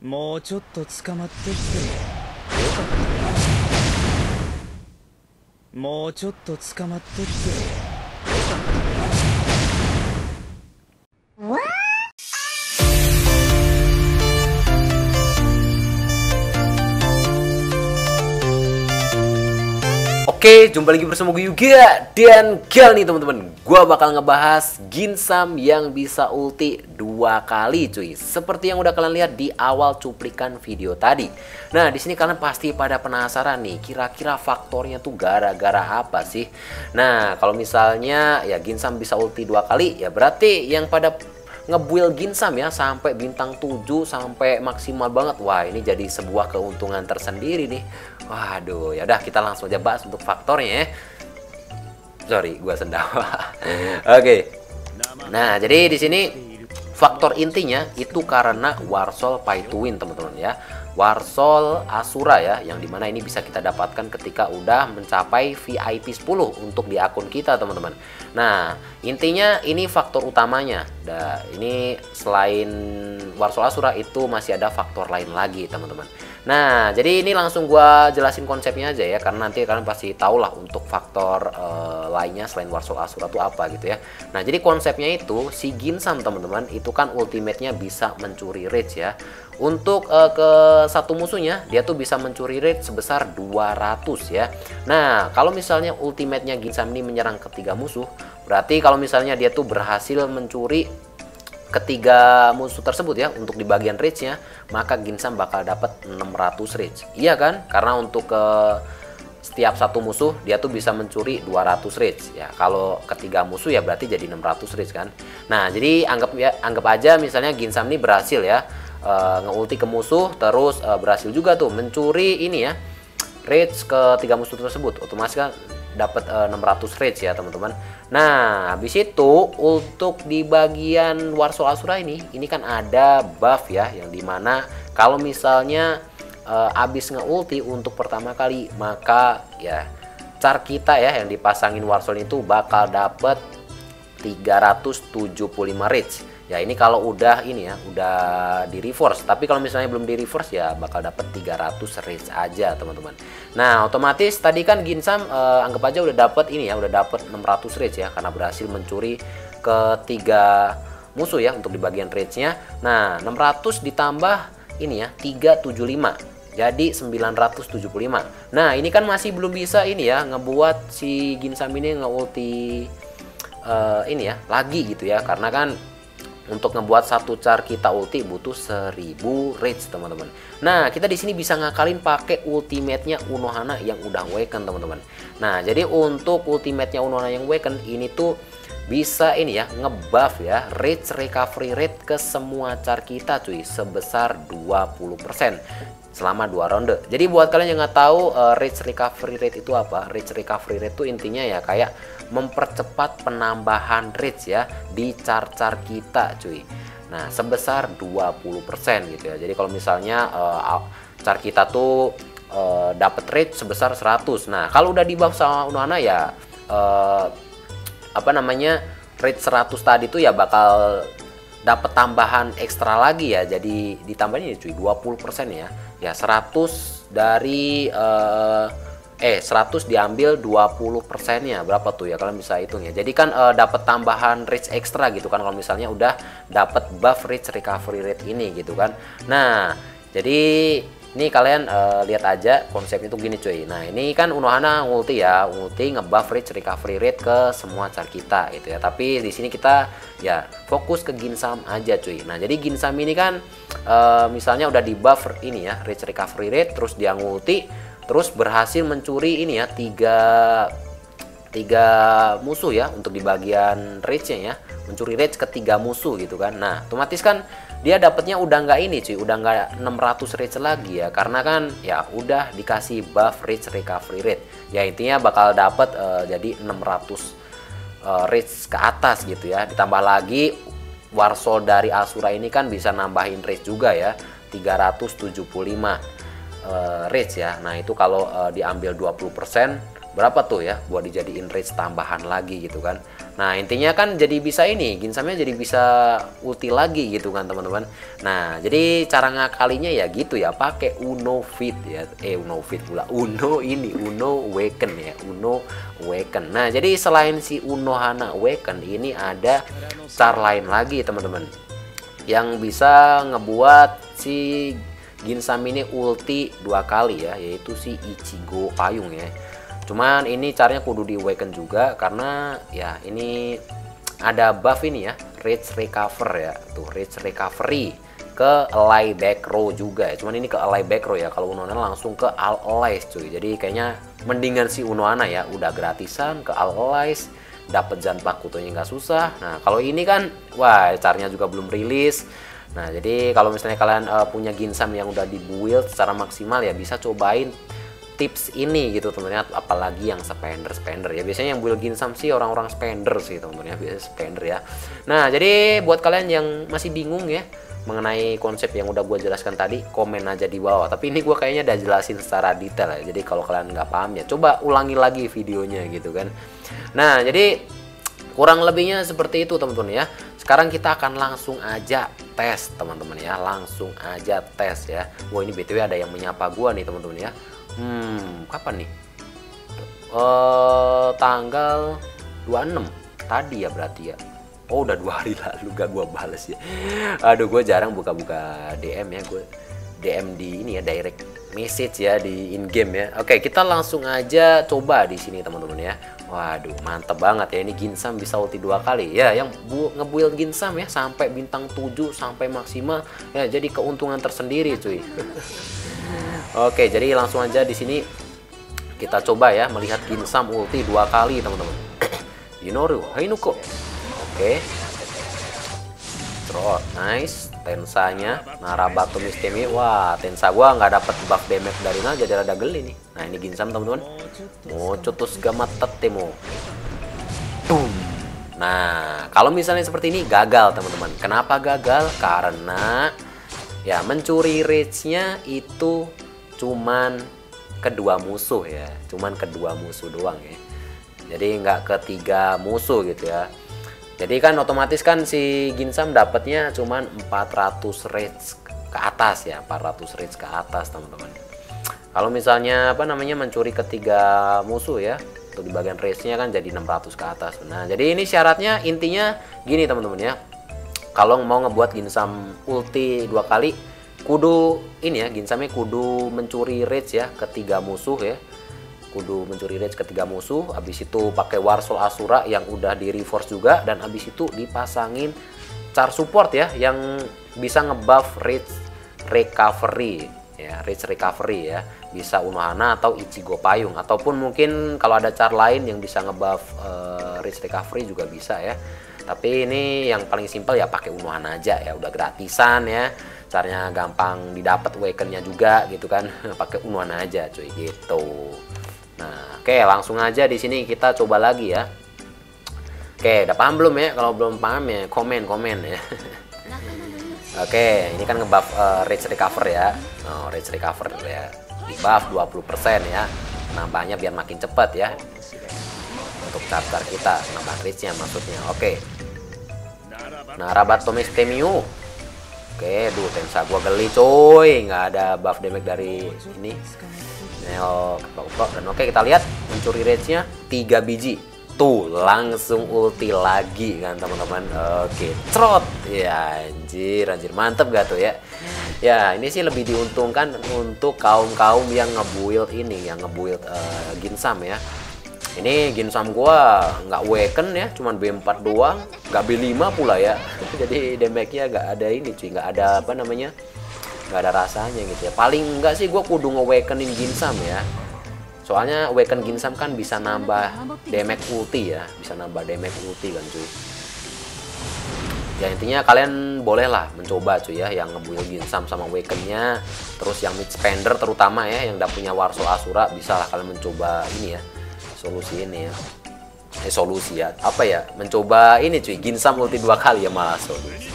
もうちょっと捕まってきてよかったもうちょっと捕まってきてよかった Oke, jumpa lagi bersama gue juga. Dan kali nih teman-teman, gue bakal ngebahas Ginsam yang bisa ulti 2 kali cuy. Seperti yang udah kalian lihat di awal cuplikan video tadi. Nah, di sini kalian pasti pada penasaran nih, kira-kira faktornya tuh gara-gara apa sih? Nah, kalau misalnya ya Ginsam bisa ulti 2 kali, ya berarti yang pada ngebuild Ginsam ya sampai bintang 7 sampai maksimal banget. Wah, ini jadi sebuah keuntungan tersendiri nih. Waduh, ya udah kita langsung aja bahas untuk faktornya ya. Sorry, gua sendawa. Oke. Nah, jadi di sini faktor intinya itu karena Warsaw Pay to Win teman-teman ya. Warsaw Asura ya, yang dimana ini bisa kita dapatkan ketika udah mencapai VIP 10 untuk di akun kita teman-teman. Nah, intinya ini faktor utamanya. Ini selain Warsaw Asura itu masih ada faktor lain lagi teman-teman. Nah, jadi ini langsung gua jelasin konsepnya aja ya, karena nanti kalian pasti tahu lah untuk faktor lainnya selain Warsaw Asura itu apa gitu ya. Nah, jadi konsepnya itu si Ginsam teman-teman itu kan ultimate-nya bisa mencuri rage ya. Untuk ke satu musuhnya dia tuh bisa mencuri rate sebesar 200 ya. Nah, kalau misalnya ultimate-nya Ginsam ini menyerang ketiga musuh, berarti kalau misalnya dia tuh berhasil mencuri ketiga musuh tersebut ya untuk di bagian rage-nya, maka Ginsam bakal dapat 600 rage. Iya kan? Karena untuk ke setiap satu musuh dia tuh bisa mencuri 200 rage ya. Kalau ketiga musuh ya berarti jadi 600 rage kan. Nah, jadi anggap aja misalnya Ginsam ini berhasil ya ngeulti ke musuh, terus berhasil juga tuh mencuri ini ya rage ke tiga musuh tersebut, otomatis kan dapat 600 rage ya teman-teman. Nah, habis itu untuk di bagian Warsaw Asura ini kan ada buff ya, yang dimana kalau misalnya habis ngeulti untuk pertama kali, maka ya char kita ya yang dipasangin Warsaw itu bakal dapat 375 rage. Ya ini kalau udah ini ya, udah di reverse. Tapi kalau misalnya belum di reverse ya bakal dapat 300 rage aja teman-teman. Nah, otomatis tadi kan Ginsam anggap aja udah dapat ini ya, udah dapat 600 rage ya karena berhasil mencuri ketiga musuh ya untuk di bagian rage-nya. Nah, 600 ditambah ini ya 375. Jadi 975. Nah, ini kan masih belum bisa ini ya ngebuat si Ginsam ini nge-ulti ini ya lagi gitu ya, karena kan untuk ngebuat satu char kita ulti butuh 1000 rage teman-teman. Nah, kita di sini bisa ngakalin pakai ultimate-nya Unohana yang udah awaken teman-teman. Nah, jadi untuk ultimate-nya Unohana yang awaken ini tuh bisa ini ya ngebuff ya rage recovery rate ke semua char kita cuy sebesar 20% selama 2 ronde. Jadi buat kalian yang nggak tahu rage recovery rate itu apa, rage recovery rate itu intinya ya kayak mempercepat penambahan rage ya di char-char kita cuy. Nah, sebesar 20% gitu ya. Jadi kalau misalnya char kita tuh dapat rate sebesar 100. Nah, kalau udah di buff sama Unohana ya apa namanya rate 100 tadi tuh ya bakal dapat tambahan ekstra lagi ya. Jadi ditambahin ya cuy 20% ya. Ya 100 dari 100 diambil 20%-nya berapa tuh ya, kalian bisa hitung ya. Jadi kan dapat tambahan rate ekstra gitu kan kalau misalnya udah dapat buff rate recovery rate ini gitu kan. Nah, jadi ini kalian lihat aja konsepnya tuh gini cuy. Nah, ini kan Unohana ulti ya, ulti ngebuff rate recovery rate ke semua char kita gitu ya. Tapi di sini kita ya fokus ke Ginsam aja cuy. Nah, jadi Ginsam ini kan misalnya udah di buff ini ya rate recovery rate, terus dia ngulti, terus berhasil mencuri ini ya tiga musuh ya untuk di bagian rage-nya ya, mencuri rage ke 3 musuh gitu kan. Nah, otomatis kan dia dapatnya udah nggak ini cuy, udah nggak 600 rage lagi ya, karena kan ya udah dikasih buff rage recovery rate ya, intinya bakal dapat jadi 600 rage ke atas gitu ya. Ditambah lagi Warsaw dari Asura ini kan bisa nambahin rage juga ya 375 rage ya. Nah, itu kalau diambil 20% berapa tuh ya buat dijadiin rage tambahan lagi gitu kan. Nah intinya kan jadi bisa ini Ginsamnya jadi bisa ulti lagi gitu kan teman-teman. Nah jadi cara ngakalinya ya gitu ya, pakai Uno Fit ya, Uno Fit pula, Uno Awaken ya, Uno Awaken. Nah jadi selain si Uno Hana Awaken ini ada cara lain lagi teman-teman yang bisa ngebuat si Ginsam ini ulti 2 kali ya, yaitu si Ichigo Payung ya. Cuman ini caranya kudu di awaken juga karena ya ini ada buff ini ya, Rage Recover ya, tuh Rage Recovery ke ally back row juga ya. Cuman ini ke ally back row ya, kalau Unohana langsung ke all allies cuy. Jadi kayaknya mendingan si Unohana ya, udah gratisan ke all allies, dapat Zanpaku Kutonya nggak susah. Nah kalau ini kan wah caranya juga belum rilis. Nah jadi kalau misalnya kalian punya Ginsam yang udah dibuild secara maksimal ya, bisa cobain tips ini gitu teman-teman, apalagi yang spender ya. Biasanya yang build Ginsam sih orang-orang spender sih teman-teman ya, biasanya spender ya. Nah jadi buat kalian yang masih bingung ya mengenai konsep yang udah gue jelaskan tadi, komen aja di bawah. Tapi ini gue kayaknya udah jelasin secara detail ya, jadi kalau kalian nggak paham ya coba ulangi lagi videonya gitu kan. Nah jadi kurang lebihnya seperti itu teman-teman ya. Sekarang kita akan langsung aja tes teman-teman ya, langsung aja tes ya. Wah ini BTW ada yang menyapa gue nih teman-teman ya. Kapan nih? Tanggal 26 tadi ya berarti ya. Oh udah 2 hari lalu gak gue bales ya. Aduh gue jarang buka-buka DM ya, gue DM di ini ya, direct message ya di in game ya. Oke kita langsung aja coba di sini teman-teman ya. Waduh mantep banget ya, ini Ginsam bisa ulti 2 kali ya. Yang ngebuild Ginsam ya sampai bintang 7 sampai maksimal ya, jadi keuntungan tersendiri cuy. Oke, jadi langsung aja di sini kita coba ya melihat Ginsam ulti 2 kali teman-teman. Yinoru Hainuko. Oke. Trot, nice. Tensanya Narabato Mistemi. Wah, Tensa gua nggak dapat buff damage dari nol, jadi rada geli nih. Nah, ini Ginsam teman-teman. Mochotos Gamatat Temo. Nah, kalau misalnya seperti ini gagal teman-teman. Kenapa gagal? Karena ya mencuri rage-nya itu cuman kedua musuh ya, cuman kedua musuh doang ya, jadi nggak ketiga musuh gitu ya. Jadi kan otomatis kan si Ginsam dapatnya cuman 400 rage ke atas ya, 400 rage ke atas teman-teman. Kalau misalnya apa namanya mencuri ketiga musuh ya, untuk di bagian rage-nya kan jadi 600 ke atas. Nah jadi ini syaratnya intinya gini teman-teman ya, kalau mau ngebuat Ginsam ulti 2 kali kudu ini ya, Ginsamnya kudu mencuri rage ya ketiga musuh ya, kudu mencuri rage ketiga musuh. Habis itu pakai Warsoul Asura yang udah di reforce juga, dan habis itu dipasangin char support ya yang bisa ngebuff rage recovery ya, rage recovery ya, bisa Unohana atau Ichigo Payung, ataupun mungkin kalau ada char lain yang bisa ngebuff rage recovery juga bisa ya. Tapi ini yang paling simpel ya pakai Unohana aja ya, udah gratisan ya, caranya gampang didapat awakennya juga gitu kan. Pakai Unohana aja cuy gitu. Nah oke langsung aja di sini kita coba lagi ya. Oke udah paham belum ya? Kalau belum paham ya komen ya. Oke ini kan ngebuff rage recover ya. Rage recover ya, di buff 20% ya, nambahnya biar makin cepat ya untuk char-char kita, nambah rage-nya maksudnya. Oke. Narabato Mistemiu. Oke, Tensa gua geli coy, nggak ada buff damage dari ini. Neo keplok-keplok, dan oke kita lihat mencuri rage-nya 3 biji. Tuh, langsung ulti lagi kan teman-teman. Oke, trot. Ya anjir mantep gak tuh ya. Ya, ini sih lebih diuntungkan untuk kaum-kaum yang ngebuild ini, yang ngebuild Ginsam ya. Ini Ginsam gua nggak awaken ya, cuman B4 doang, nggak B5 pula ya. Jadi damage-nya nggak ada ini cuy, nggak ada apa namanya, nggak ada rasanya gitu ya. Paling enggak sih gua kudu nge-awakenin Ginsam ya. Soalnya awaken Ginsam kan bisa nambah damage ulti ya, bisa nambah damage ulti kan cuy. Ya intinya kalian bolehlah mencoba cuy ya, yang ngebuild Ginsam sama awakennya. Terus yang mid spender terutama ya, yang udah punya Warsoul Asura, bisa lah kalian mencoba ini ya, solusi ini ya. Solusi ya, apa ya, mencoba ini cuy, Ginsam ulti 2 kali ya malah solusi.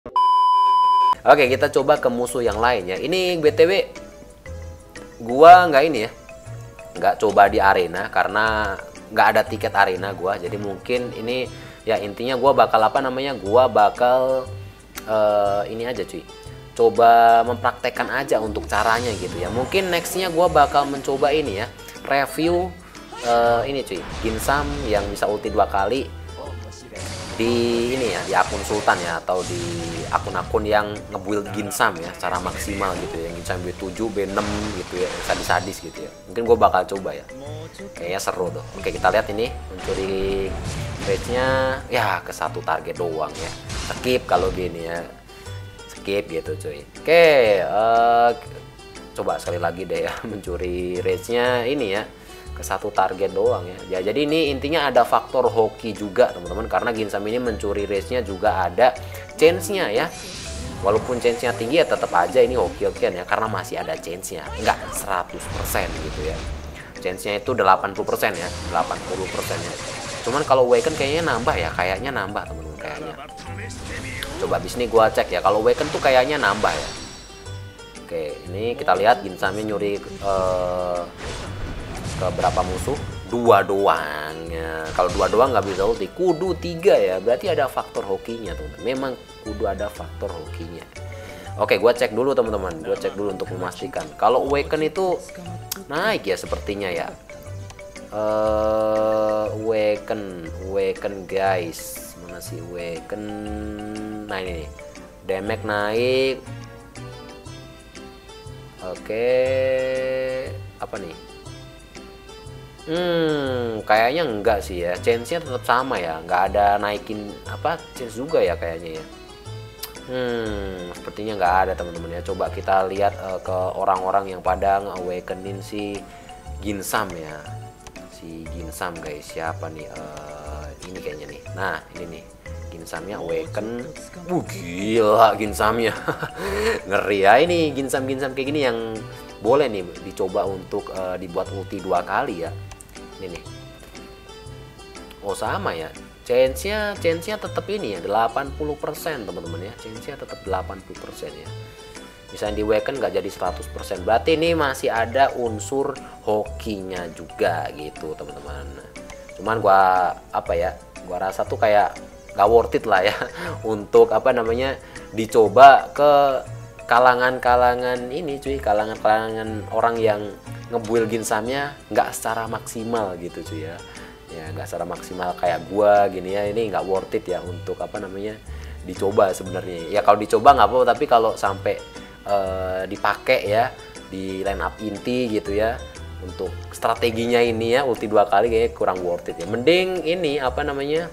Oke kita coba ke musuh yang lain ya. Ini BTW gua nggak ini ya, nggak coba di arena karena nggak ada tiket arena gua. Jadi mungkin ini ya intinya gua bakal apa namanya, gua bakal ini aja cuy, coba mempraktekkan aja untuk caranya gitu ya. Mungkin nextnya gua bakal mencoba ini ya, review ini cuy, Ginsam yang bisa ulti 2 kali di ini ya, di akun Sultan ya, atau di akun-akun yang ngebuild Ginsam ya secara maksimal gitu ya, Ginsam B7, B6 gitu ya, sadis-sadis gitu ya. Mungkin gue bakal coba ya, kayaknya seru tuh. Oke, kita lihat ini mencuri rage-nya ya ke 1 target doang ya, skip kalau gini ya, skip gitu cuy. Oke, coba sekali lagi deh ya, mencuri rage-nya ini ya ke 1 target doang ya. Jadi ini intinya ada faktor hoki juga teman-teman, karena Ginsam ini mencuri race-nya juga ada chance-nya ya. Walaupun chance-nya tinggi ya tetap aja ini hoki-hokian ya, karena masih ada chance-nya, enggak 100% gitu ya. Chance-nya itu 80% ya, 80% ya. Cuman kalau Awaken kayaknya nambah ya, kayaknya nambah teman-teman kayaknya. Coba abis ini gua cek ya, kalau Awaken tuh kayaknya nambah ya. Oke, ini kita lihat Ginsamnya nyuri ke berapa musuh? 2 doang ya. Kalau 2 doang nggak bisa ulti, kudu 3 ya, berarti ada faktor hokinya teman-teman. Memang kudu ada faktor hokinya. Oke, gua cek dulu teman-teman, gua cek dulu untuk memastikan kalau Awaken itu naik ya sepertinya ya. Awaken guys, mana sih Awaken? Nah ini nih, damage naik. Oke, apa nih? Kayaknya enggak sih ya, chance-nya tetap sama ya, nggak ada naikin apa chance juga ya kayaknya ya. Sepertinya nggak ada teman-teman ya. Coba kita lihat ke orang-orang yang pada nge-awakenin si Ginsam ya, si Ginsam guys, siapa nih? Ini kayaknya nih, nah ini nih Ginsamnya awaken. Gila Ginsamnya. Ngeri ya ini Ginsam-Ginsam kayak gini yang boleh nih dicoba untuk dibuat ulti 2 kali ya. Ini nih. Oh sama ya. Chance-nya tetap ini ya 80% teman-teman ya. Chance-nya tetap 80% ya. Misalnya di Awaken nggak jadi 100%. Berarti ini masih ada unsur hokinya juga gitu teman-teman. Cuman gua rasa tuh kayak gak worth it lah ya untuk apa namanya dicoba ke kalangan-kalangan ini cuy, kalangan-kalangan orang yang ngebuild Ginsamnya nggak secara maksimal gitu cuy ya, nggak secara maksimal kayak gua gini ya. Ini nggak worth it ya untuk apa namanya dicoba sebenarnya ya. Kalau dicoba nggak apa-apa, tapi kalau sampai dipakai ya di line up inti gitu ya, untuk strateginya ini ya ulti 2 kali kayaknya kurang worth it ya. Mending ini apa namanya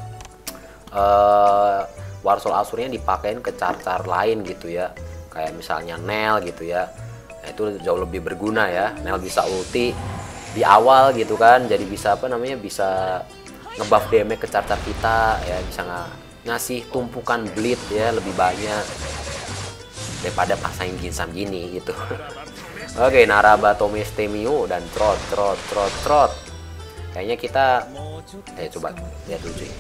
Warsoul Asurnya dipakein ke car-car lain gitu ya, kayak misalnya Nel gitu ya. Nah, itu jauh lebih berguna ya. Nel bisa ulti di awal gitu kan, jadi bisa apa namanya bisa ngebuff damage ke car-car kita ya, bisa ngasih tumpukan bleed ya lebih banyak daripada pasangin Ginsam gini gitu. Oke, Naraba Tomestemiu dan trot. Kayaknya kita coba lihat dulu cuy.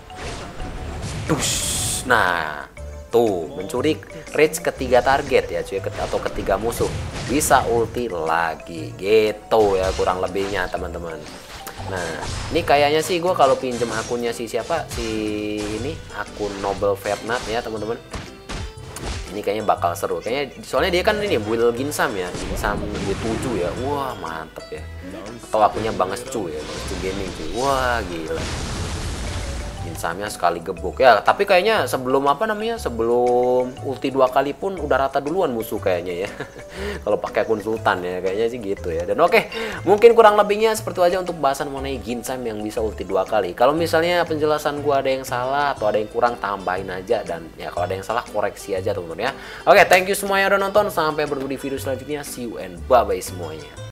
Nah tuh mencuri rage ketiga target ya cuy, atau ketiga musuh, bisa ulti lagi gitu ya kurang lebihnya teman-teman. Nah ini kayaknya sih gue kalau pinjem akunnya si siapa, si ini akun Noble Fernat ya teman-teman, ini kayaknya bakal seru kayaknya, soalnya dia kan ini build Ginsam ya, Ginsam B7 ya, wah mantep ya. Atau akunnya Bangescu ya, Bangescu Gaming cuy, wah gila Ginsamnya sekali gebuk ya. Tapi kayaknya sebelum apa namanya, sebelum ulti 2 kali pun udah rata duluan musuh kayaknya ya. Kalau pakai akun Sultan ya kayaknya sih gitu ya. Dan oke, mungkin kurang lebihnya seperti itu aja untuk bahasan mengenai Ginsam yang bisa ulti 2 kali. Kalau misalnya penjelasan gua ada yang salah atau ada yang kurang, tambahin aja, dan ya kalau ada yang salah koreksi aja teman-teman ya. Oke, thank you semua yang udah nonton, sampai bertemu di video selanjutnya. See you and bye bye semuanya.